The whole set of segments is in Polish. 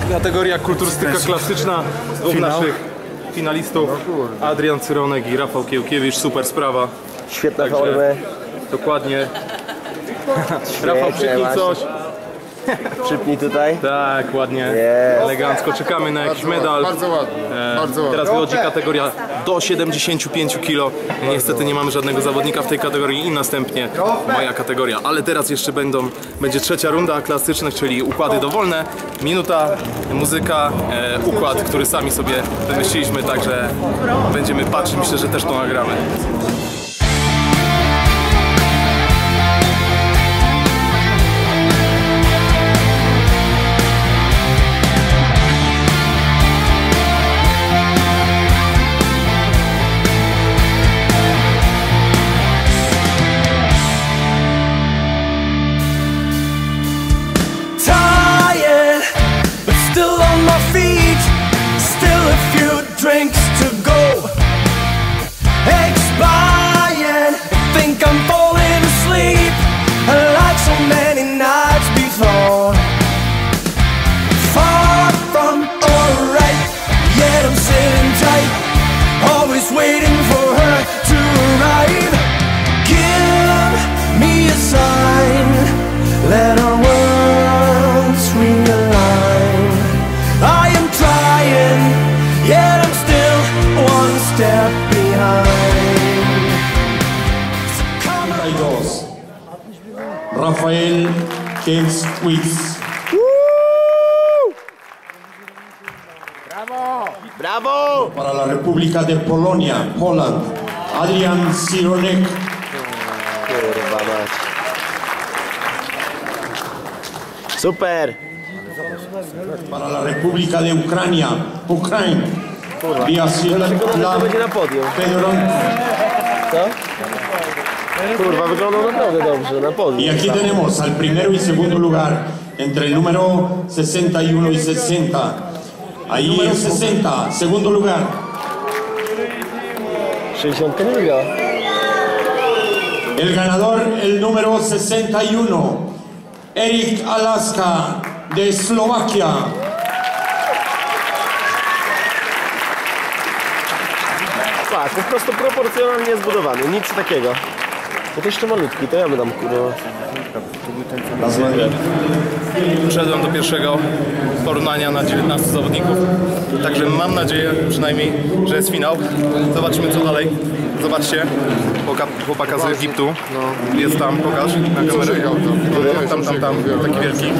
Kategoria kulturystyka klasyczna. Dwóch naszych finalistów, Adrian Cyronek i Rafał Kiełkiewicz. Super sprawa. Świetna forma. Dokładnie. Rafał, przypnij coś. Przypnij tutaj. Tak, ładnie, elegancko. Czekamy na jakiś medal. Bardzo ładnie. Bardzo ładnie. Teraz wychodzi kategoria do 75 kg. Niestety nie mamy żadnego zawodnika w tej kategorii i następnie moja kategoria. Ale teraz jeszcze będzie trzecia runda klasycznych, czyli układy dowolne. Minuta, muzyka, układ, który sami sobie wymyśliliśmy, także będziemy patrzeć. Myślę, że też to nagramy. Drinks to go expired. Think I'm falling asleep like so many nights before. Far from alright, yet I'm sitting tight, always waiting for her to arrive. Give me a sign, let our worlds realign. I am trying, yet I'm still one step behind. Tutaj dos. Rafael Kiełkiewicz. Brawo! Para la República de Polonia, Poland, Adrian Cyronek. Kurwa mać. Super! Para la República de Ucrania, Ukraina. To będzie na podium. Co? Kurwa, wygląda naprawdę dobrze, na podium. Y aquí tenemos al primero y segundo lugar entre el número 61 y 60. Ahí el 60, segundo lugar. 60 nie wygrał. El ganador, el número 61, Erik Alaska de Eslowakia. Tak, po prostu proporcjonalnie zbudowany, nic takiego. To jeszcze malutki, to ja bym dam kurwa. Wszedłem do pierwszego porównania na 19 zawodników. Także mam nadzieję przynajmniej, że jest finał. Zobaczymy co dalej. Zobaczcie chłopaka z Egiptu. Jest tam, pokaż na kamerę. Tam, taki wielki.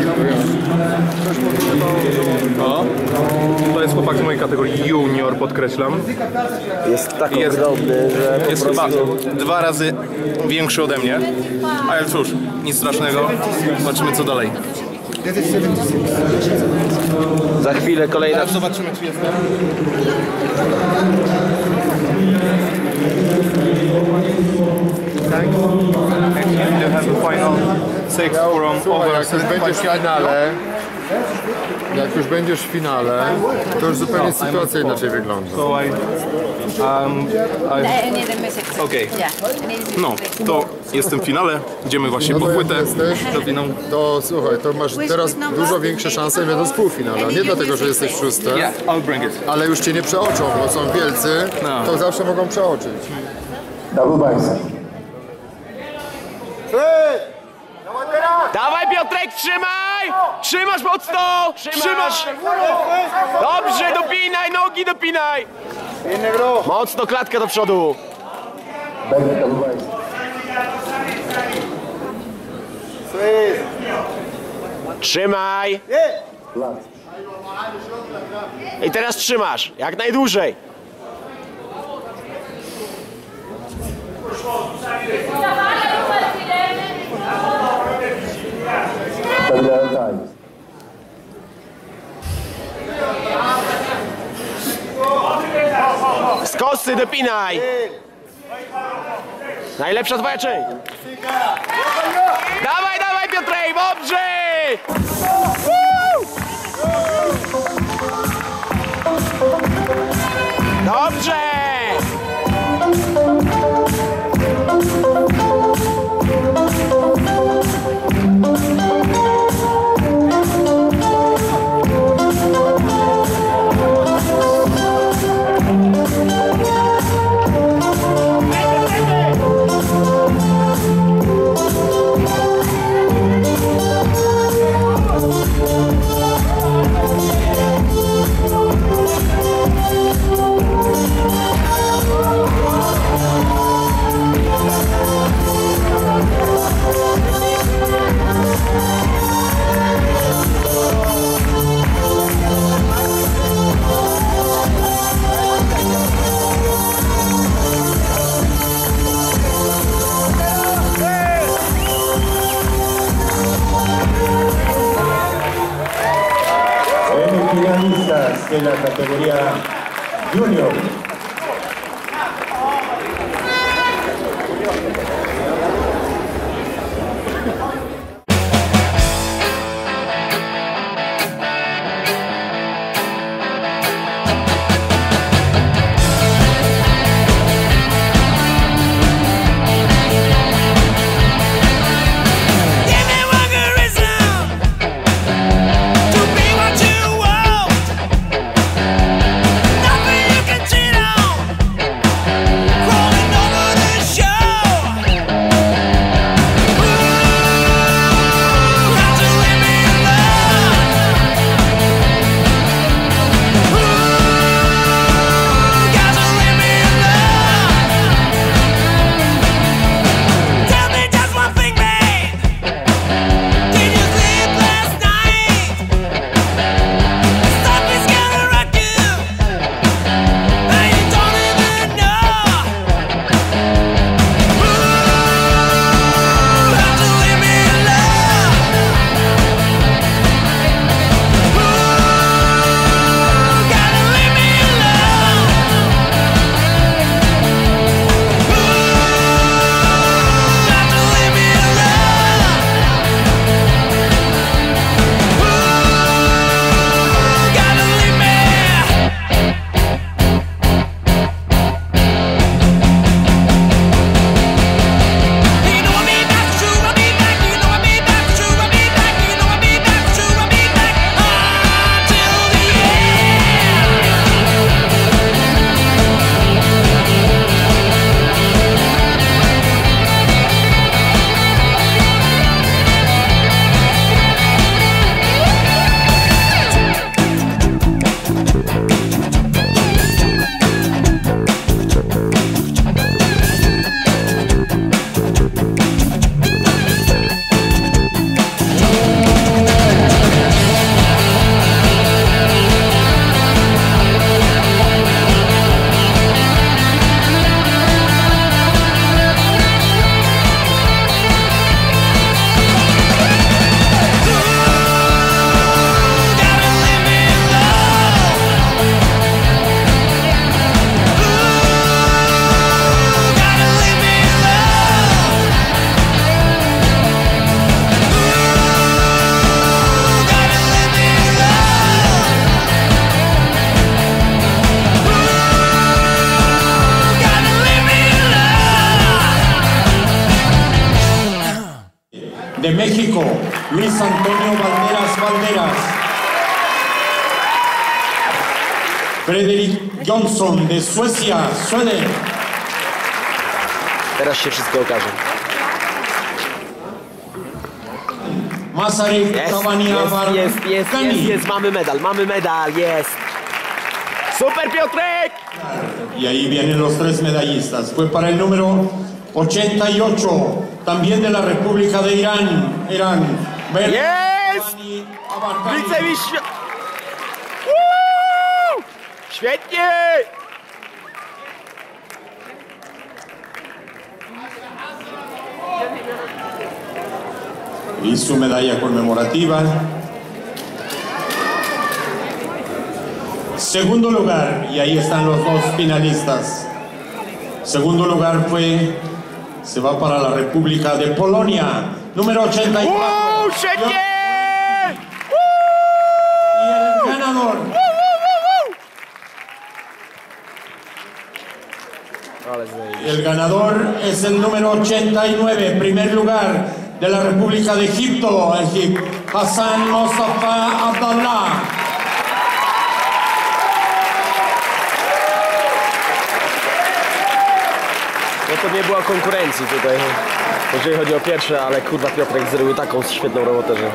O, to jest chłopak z mojej kategorii junior, podkreślam. Jest tak ogromny, że jest chyba 2 razy większy ode mnie. Ale cóż, nic strasznego. Zobaczymy co dalej. Za chwilę kolejna. Teraz zobaczymy czy jestem. Jak już będziesz w finale, to już zupełnie sytuacja inaczej wygląda. Okej. No, to jestem w finale. Idziemy właśnie po płytę do finału. To słuchaj, to masz teraz dużo większe szanse będąc w półfinale. Nie dlatego, że jesteś szósty, ale już cię nie przeoczą, bo są wielcy, to zawsze mogą przeoczyć. Dawaj Piotrek, trzymaj! Trzymasz mocno! Trzymasz! Dobrze, dopinaj, nogi dopinaj! Mocno klatkę do przodu! Trzymaj! I teraz trzymasz, jak najdłużej! Z kosy dopinaj! Najlepsza twoja część! Dawaj, dawaj Piotrek, dobrze! Dobrze! de la categoría junior. De México, Luis Antonio Valderas. Fredrik Johnson de Suecia, Sweden. Teraz się wszystko okaże. Masarek Kavania Jest, mamy medal, jest. Super, Piotrek! Y ahí vienen los tres medallistas. Fue para el número 88, también de la República de Irán. Jest! Wicemistrz! Świetnie! Y su medalla conmemorativa. Segundo lugar, y ahí están los dos finalistas. Segundo lugar se va para la República de Polonia, número 84. Y el ganador. El ganador es el número 89, primer lugar de la República de Egipto, Hassan Mostafa Abdallah. No to nie była konkurencji tutaj, jeżeli chodzi o pierwsze, ale kurwa Piotrek zrobił taką świetną robotę, że...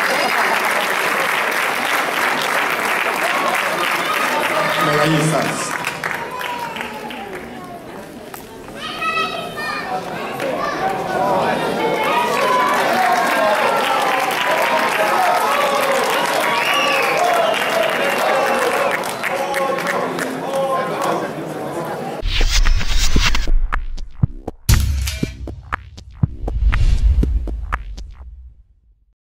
Medallistas.